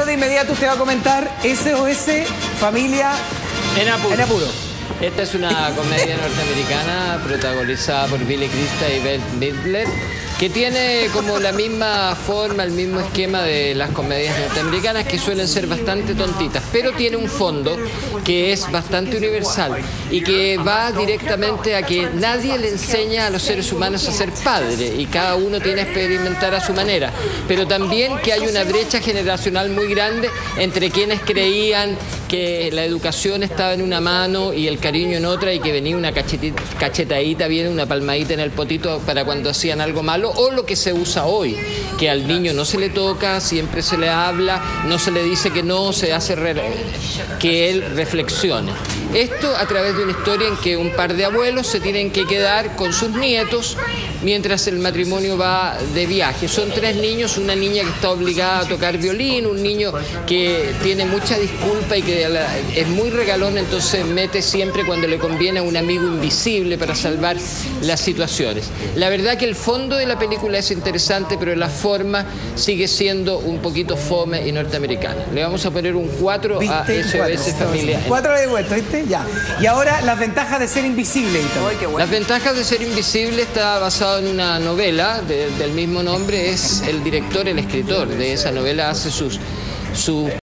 de inmediato usted va a comentar SOS Familia en Apuro. En Apuro. Esta es una comedia norteamericana protagonizada por Billy Crystal y Bette Midler, que tiene como la misma forma, el mismo esquema de las comedias norteamericanas, que suelen ser bastante tontitas, pero tiene un fondo que es bastante universal y que va directamente a que nadie le enseña a los seres humanos a ser padre y cada uno tiene que experimentar a su manera, pero también que hay una brecha generacional muy grande entre quienes creían que la educación estaba en una mano y el cariño en otra, y que venía una cachetadita, viene una palmadita en el potito para cuando hacían algo malo, o lo que se usa hoy, que al niño no se le toca, siempre se le habla, no se le dice que no, se hace que él reflexione. Esto a través de una historia en que un par de abuelos se tienen que quedar con sus nietos mientras el matrimonio va de viaje. Son 3 niños, una niña que está obligada a tocar violín, un niño que tiene mucha disculpa y que es muy regalón, entonces mete siempre cuando le conviene a un amigo invisible para salvar las situaciones. La verdad que el fondo de la película es interesante, pero la forma sigue siendo un poquito fome y norteamericana. Le vamos a poner un 4 a SOS Familia. 4 de vuelta, ¿viste? Ya. Y ahora las ventajas de ser invisible. Las ventajas de ser invisible está basado en una novela del mismo nombre. Es el director, el escritor de esa novela, hace sus